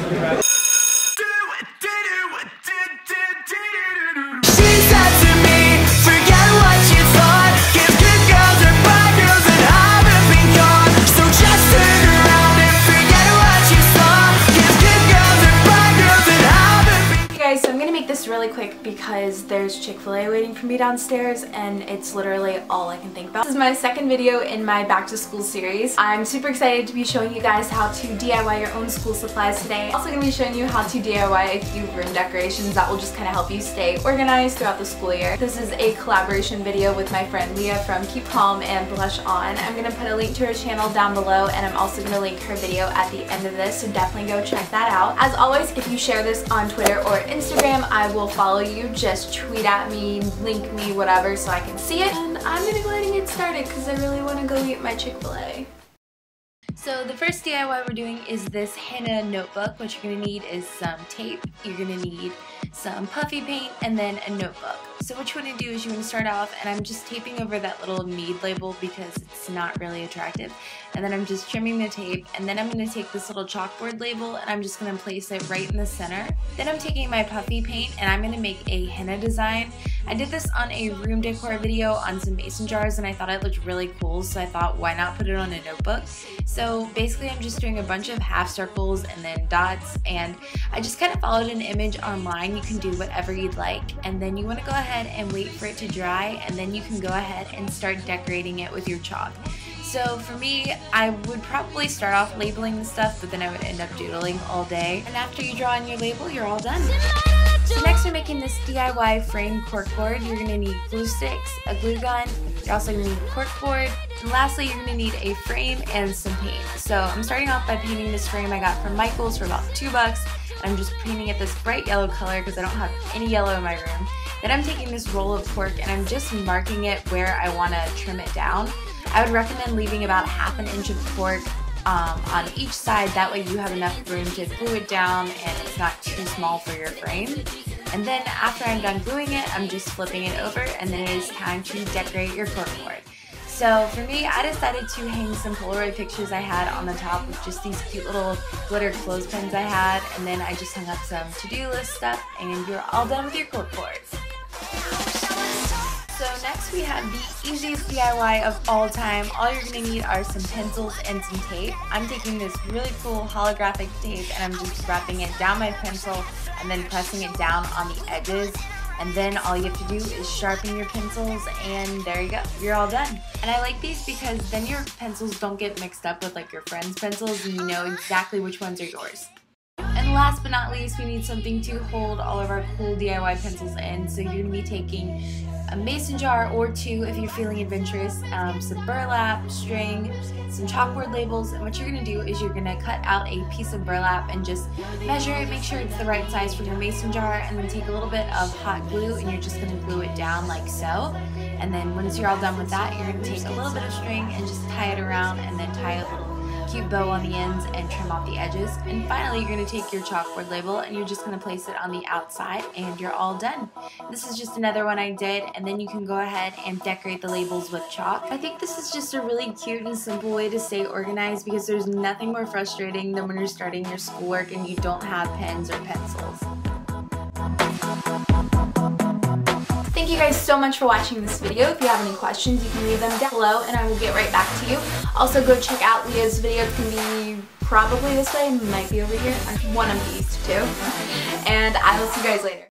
Really quick because there's Chick-fil-A waiting for me downstairs and it's literally all I can think about. This is my second video in my back to school series. I'm super excited to be showing you guys how to DIY your own school supplies today. Also going to be showing you how to DIY a few room decorations that will just kind of help you stay organized throughout the school year. This is a collaboration video with my friend Leah from Keep Calm and Blush On. I'm going to put a link to her channel down below and I'm also going to link her video at the end of this, so definitely go check that out. As always, if you share this on Twitter or Instagram, I will follow you. Just tweet at me, link me, whatever, so I can see it. And I'm gonna go ahead and get started because I really want to go eat my Chick-fil-A. So the first DIY we're doing is this henna notebook. What you're going to need is some tape, you're going to need some puffy paint, and then a notebook. So what you want to do is you want to start off, and I'm just taping over that little Mead label because it's not really attractive. And then I'm just trimming the tape, and then I'm going to take this little chalkboard label and I'm just going to place it right in the center. Then I'm taking my puffy paint and I'm going to make a henna design. I did this on a room decor video on some mason jars and I thought it looked really cool, so I thought why not put it on a notebook. So basically I'm just doing a bunch of half circles and then dots, and I just kind of followed an image online. You can do whatever you'd like, and then you want to go ahead and wait for it to dry, and then you can go ahead and start decorating it with your chalk. So for me, I would probably start off labeling the stuff, but then I would end up doodling all day. And after you draw on your label, you're all done. So next we're making this DIY frame corkboard. You're going to need glue sticks, a glue gun, you're also going to need corkboard, and lastly you're going to need a frame and some paint. So I'm starting off by painting this frame I got from Michael's for about $2, and I'm just painting it this bright yellow color because I don't have any yellow in my room. Then I'm taking this roll of cork and I'm just marking it where I want to trim it down. I would recommend leaving about ½ an inch of cork on each side, that way you have enough room to glue it down and it's not too small for your frame. And then after I'm done gluing it, I'm just flipping it over, and then it is time to decorate your corkboard. So for me, I decided to hang some Polaroid pictures I had on the top with just these cute little glitter clothespins I had, and then I just hung up some to-do list stuff, and you're all done with your corkboard. So next we have the easiest DIY of all time. All you're going to need are some pencils and some tape. I'm taking this really cool holographic tape and I'm just wrapping it down my pencil and then pressing it down on the edges. And then all you have to do is sharpen your pencils, and there you go, you're all done. And I like these because then your pencils don't get mixed up with like your friends' pencils and you know exactly which ones are yours. And last but not least, we need something to hold all of our cool DIY pencils in. So you're going to be taking a mason jar or two if you're feeling adventurous, some burlap, string, some chalkboard labels, and what you're going to do is you're going to cut out a piece of burlap and just measure it, make sure it's the right size for your mason jar, and then take a little bit of hot glue and you're just going to glue it down like so. And then once you're all done with that, you're going to take a little bit of string and just tie it around, and then tie a little cute bow on the ends and trim off the edges. And finally you're going to take your chalkboard label and you're just going to place it on the outside, and you're all done. This is just another one I did, and then you can go ahead and decorate the labels with chalk. I think this is just a really cute and simple way to stay organized, because there's nothing more frustrating than when you're starting your schoolwork and you don't have pens or pencils. Thank you guys so much for watching this video. If you have any questions, you can leave them down below and I will get right back to you. Also, go check out Leah's video. It's going to be probably this way, might be over here. One of these two. And I will see you guys later.